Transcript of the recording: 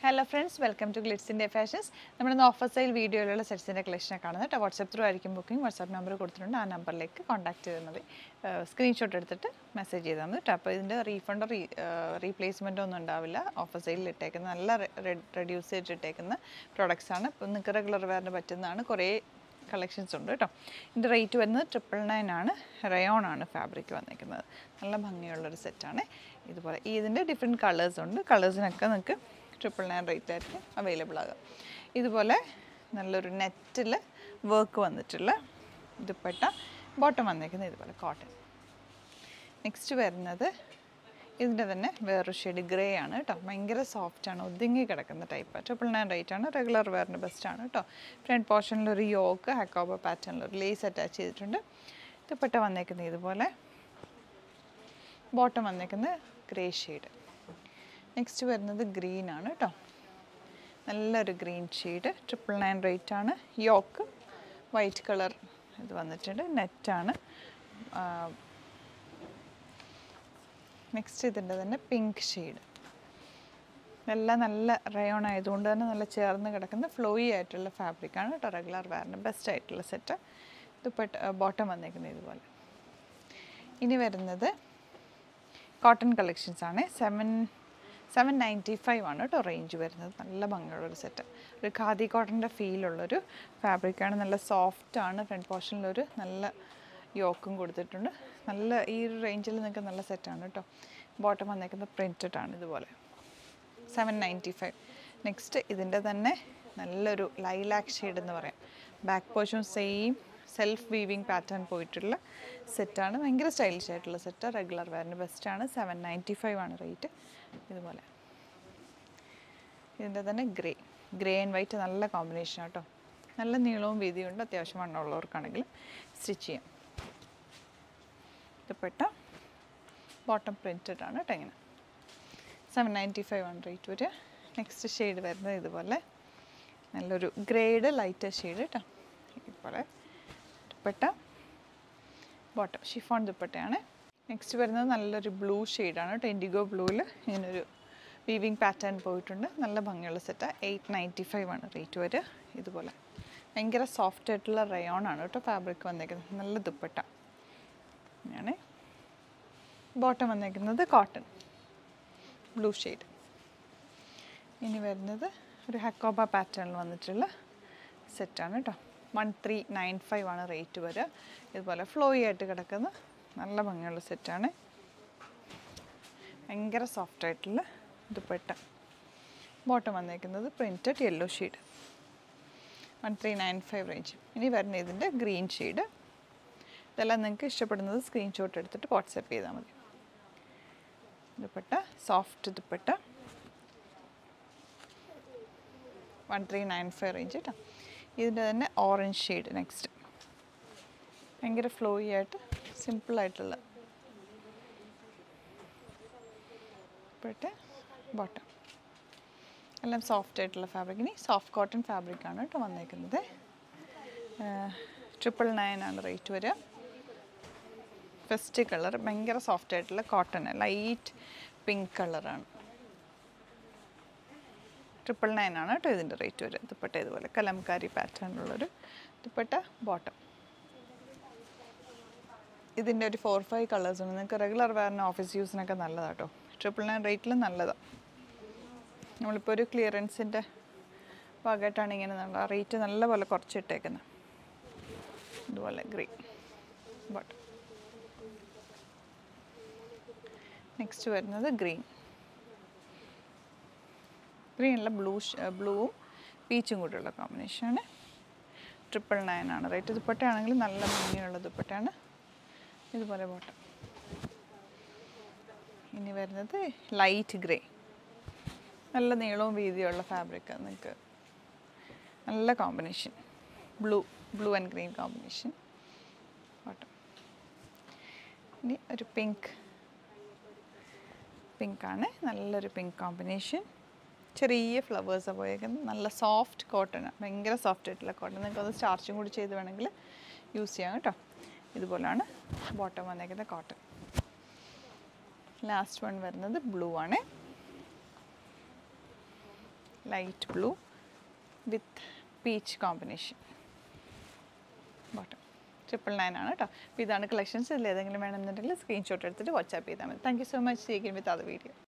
Hello friends, welcome to Glitz India Fashions. We have an offer sale video of sets in collection. WhatsApp through booking. WhatsApp number number contact screenshot message tap refund or replacement offer sale reduce products regular wear collections ഉണ്ട് ട്ടോ. ഇതിന്റെ rate വരുന്നത് 999 ആണ്. Rayon ആണ് fabric വന്നിരിക്കുന്നത്. നല്ല ഭംഗിയുള്ള ഒരു സെറ്റ് ആണ്. ഇതുപോലെ ഇതിന്റെ ഡിഫറെന്റ് കളേഴ്സ് ഉണ്ട്. കളേഴ്സിനൊക്കെ നിങ്ങൾക്ക് 999 റേറ്റ് ആയിരിക്കും അവൈലബിൾ ആകുക. ഇതുപോലെ നല്ലൊരു നെറ്റിൽ വർക്ക് വന്നിട്ടുള്ള ദുപ്പട്ട ബോട്ടം വന്നിരിക്കുന്നത് ഇതുപോലെ കോട്ടൺ. നെക്സ്റ്റ് വരുന്നത് ഇതിന്റെ തന്നെ വേറൊരു ഷെയ്ഡ് ഗ്രേ ആണ് ട്ടോ. ഭയങ്കര സോഫ്റ്റ് ആണ്, ഒതുങ്ങി കിടക്കുന്ന ടൈപ്പ്. 999 റേറ്റ് ആണ്. റെഗുലർ വെയറിന് ബെസ്റ്റ് ആണ് ട്ടോ. ഫ്രണ്ട് പോർഷനിൽ ഒരു യോക്ക് ഹക്കോബ പാറ്റേണിൽ ഒരു ലേസ് അറ്റാച്ച് ചെയ്തിട്ടുണ്ട്. ദുപ്പട്ട വന്നിരിക്കുന്നത് ഇതുപോലെ. ബോട്ടം വന്നിരിക്കുന്നത് ഗ്രേ ഷെയ്ഡ്. നെക്സ്റ്റ് വരുന്നത് ഗ്രീൻ ആണ് ട്ടോ. നല്ലൊരു ഗ്രീൻ ഷെയ്ഡ്. 999 റേറ്റ് ആണ്. യോക്ക് വൈറ്റ് കളർ ഇത് വന്നിട്ടുണ്ട്. നെറ്റാണ്. നെക്സ്റ്റ് ഇതിൻ്റെ തന്നെ പിങ്ക് ഷെയ്ഡ്. എല്ലാം നല്ല റയോൺ ആയതുകൊണ്ട് തന്നെ നല്ല ചേർന്ന് കിടക്കുന്ന ഫ്ലോയി ആയിട്ടുള്ള ഫാബ്രിക്കാണ് കേട്ടോ. റെഗുലർ വെയറിന് ബെസ്റ്റ് ആയിട്ടുള്ള സെറ്റ്. ദുപ്പട്ട ബോട്ടം വന്നിരിക്കുന്നത് ഇതുപോലെ. ഇനി വരുന്നത് കോട്ടൺ കളക്ഷൻസ് ആണ്. 795 ആണ് കേട്ടോ റേഞ്ച് വരുന്നത്. നല്ല ഭംഗിയുള്ളൊരു സെറ്റ്. ഒരു ഖാദി കോട്ടൻ്റെ ഫീലുള്ളൊരു ഫാബ്രിക്കാണ്. നല്ല സോഫ്റ്റാണ്. ഫ്രണ്ട് പോർഷനിലൊരു നല്ല യോക്കും കൊടുത്തിട്ടുണ്ട്. നല്ല ഈ ഒരു റേഞ്ചിൽ നിങ്ങൾക്ക് നല്ല സെറ്റാണ് കേട്ടോ. ബോട്ടം വന്നേക്കുന്നത് പ്രിൻറ്റഡ് ആണ് ഇതുപോലെ. 795. നെക്സ്റ്റ് ഇതിൻ്റെ തന്നെ നല്ലൊരു ലൈലാക്ക് ഷെയ്ഡ് എന്ന് പറയാം. Back portion same self weaving pattern പോയിട്ടുള്ള സെറ്റാണ്. ഭയങ്കര സ്റ്റൈലിഷ് ആയിട്ടുള്ള സെറ്റ്. റെഗുലർ വെയറിന് ബെസ്റ്റാണ്. 795 ആണ് റേറ്റ്. ഇതുപോലെ ഇതിൻ്റെ തന്നെ ഗ്രേ ആൻഡ് വൈറ്റ് നല്ല കോമ്പിനേഷൻ കേട്ടോ. നല്ല നീളവും വീതിയുണ്ട്. അത്യാവശ്യം വണ്ണമുള്ളവർക്കാണെങ്കിലും സ്റ്റിച്ച് ചെയ്യാം. ദുപ്പട്ട ബോട്ടം പ്രിൻറ്റഡ് ആണ് കേട്ടോ. ഇങ്ങനെ 795 ആണ് റേറ്റ് വരിക. നെക്സ്റ്റ് ഷെയ്ഡ് വരുന്നത് ഇതുപോലെ നല്ലൊരു ഗ്രേഡ് ലൈറ്റർ ഷെയ്ഡ് കേട്ടോ. ഇതുപോലെ ദുപ്പട്ട ബോട്ടം ഷിഫോൺ ദുപ്പട്ടയാണ്. നെക്സ്റ്റ് വരുന്നത് നല്ലൊരു ബ്ലൂ ഷെയ്ഡാണ് കേട്ടോ. ഇൻഡിഗോ ബ്ലൂവിൽ ഇങ്ങനൊരു വീവിങ് പാറ്റേൺ പോയിട്ടുണ്ട്. നല്ല ഭംഗിയുള്ള സെറ്റാണ്. 895 ആണ് റേറ്റ് വരിക. ഇതുപോലെ ഭയങ്കര സോഫ്റ്റ് ആയിട്ടുള്ള റയോൺ ആണ് കേട്ടോ ഫാബ്രിക് വന്നേക്കുന്നത്. നല്ല ദുപ്പട്ട ആണ്. ബോട്ടം വന്നേക്കുന്നത് കോട്ടൺ ബ്ലൂ ഷെയ്ഡ്. ഇനി വരുന്നത് ഒരു ഹക്കോബ പാറ്റേണിൽ വന്നിട്ടുള്ള സെറ്റാണ് കേട്ടോ. 1395 ആണ് റേറ്റ് വരിക. ഇതുപോലെ ഫ്ലോയി ആയിട്ട് കിടക്കുന്ന നല്ല ഭംഗിയുള്ള സെറ്റാണ്. ഭയങ്കര സോഫ്റ്റ് ആയിട്ടുള്ള ദുപ്പട്ട. ബോട്ടം വന്നേക്കുന്നത് പ്രിൻറ്റഡ് യെല്ലോ ഷെയ്ഡ്. 1395 റേഞ്ച്. ഇനി വരുന്ന ഇതിൻ്റെ ഗ്രീൻ ഷെയ്ഡ്. ഇതെല്ലാം നിങ്ങൾക്ക് ഇഷ്ടപ്പെടുന്നത് സ്ക്രീൻഷോട്ട് എടുത്തിട്ട് വാട്സാപ്പ് ചെയ്താൽ മതി. ദുപ്പട്ട സോഫ്റ്റ് ദുപ്പട്ട 1395 റേഞ്ച് കേട്ടോ. ഇതിൻ്റെ തന്നെ ഓറഞ്ച് ഷെയ്ഡ് നെക്സ്റ്റ്. ഭയങ്കര ഫ്ലോയി ആയിട്ട് സിമ്പിളായിട്ടുള്ള ദുപ്പട്ട ബോട്ടം എല്ലാം സോഫ്റ്റ് ആയിട്ടുള്ള ഫാബ്രിക്. ഇനി സോഫ്റ്റ് കോട്ടൺ ഫാബ്രിക്കാണ് കേട്ടോ വന്നേക്കുന്നത്. 999 ആണ് റേറ്റ് വരിക. ഫസ്റ്റ് കളർ ഭയങ്കര സോഫ്റ്റ് ആയിട്ടുള്ള കോട്ടൺ ലൈറ്റ് പിങ്ക് കളറാണ്. 999 ആണ് കേട്ടോ ഇതിൻ്റെ റേറ്റ് വരിക. ദുപ്പട്ട ഇതുപോലെ കലംകാരി പാറ്റേണിലുള്ളൊരു ദുപ്പട്ട ബോട്ടം. ഇതിൻ്റെ ഒരു 4-5 കളേഴ്സ് ഉണ്ട്. നിങ്ങൾക്ക് റെഗുലർ വെയറിന് ഓഫീസ് യൂസിനൊക്കെ നല്ലതാണ് കേട്ടോ. 999 റേറ്റിൽ നല്ലതാണ്. നമ്മളിപ്പോൾ ഒരു ക്ലിയറൻസിൻ്റെ ഭാഗമായിട്ടാണ് ഇങ്ങനെ നമ്മൾ റേറ്റ് നല്ലപോലെ കുറച്ചിട്ടേക്കുന്നത്. ഇതുപോലെ ഗ്രീൻ ബോട്ടം. നെക്സ്റ്റ് വരുന്നത് ഗ്രീനിലുള്ള ബ്ലൂവും പീച്ചും കൂടിയുള്ള കോമ്പിനേഷനാണ്. 999 ആണ് റേറ്റ്. ദുപ്പട്ടയാണെങ്കിൽ നല്ല ഭംഗിയുള്ള ദുപ്പട്ടയാണ്. ഇതുപോലെ ബോട്ടം. ഇനി വരുന്നത് ലൈറ്റ് ഗ്രേ. നല്ല നീളവും വീതിയുള്ള ഫാബ്രിക്. നിങ്ങൾക്ക് നല്ല combination. Blue and green combination bottom. ഇനി ഒരു പിങ്കാണ്. നല്ലൊരു പിങ്ക് കോമ്പിനേഷൻ. ചെറിയ ഫ്ലവേഴ്സ് പോയേക്കുന്നത്. നല്ല സോഫ്റ്റ് കോട്ടൺ. ഭയങ്കര സോഫ്റ്റ് ആയിട്ടുള്ള കോട്ടൺ. നിങ്ങൾക്കത് സ്റ്റാർച്ചും കൂടി ചെയ്ത് വേണമെങ്കിൽ യൂസ് ചെയ്യാം കേട്ടോ. ഇതുപോലെയാണ് ബോട്ടം വന്നേക്കുന്നത് കോട്ടൺ. ലാസ്റ്റ് വൺ വരുന്നത് ബ്ലൂ ആണ്. Light blue with peach combination. Bottom 999 ആണ് കേട്ടോ. അപ്പോൾ ഇതാണ് കളക്ഷൻസ്. ഇതിൽ ഏതെങ്കിലും വേണമെന്നുണ്ടെങ്കിൽ സ്ക്രീൻഷോട്ട് എടുത്തിട്ട് വാട്സാപ്പ് ചെയ്താൽ മതി. Thank you so much. See again with other video.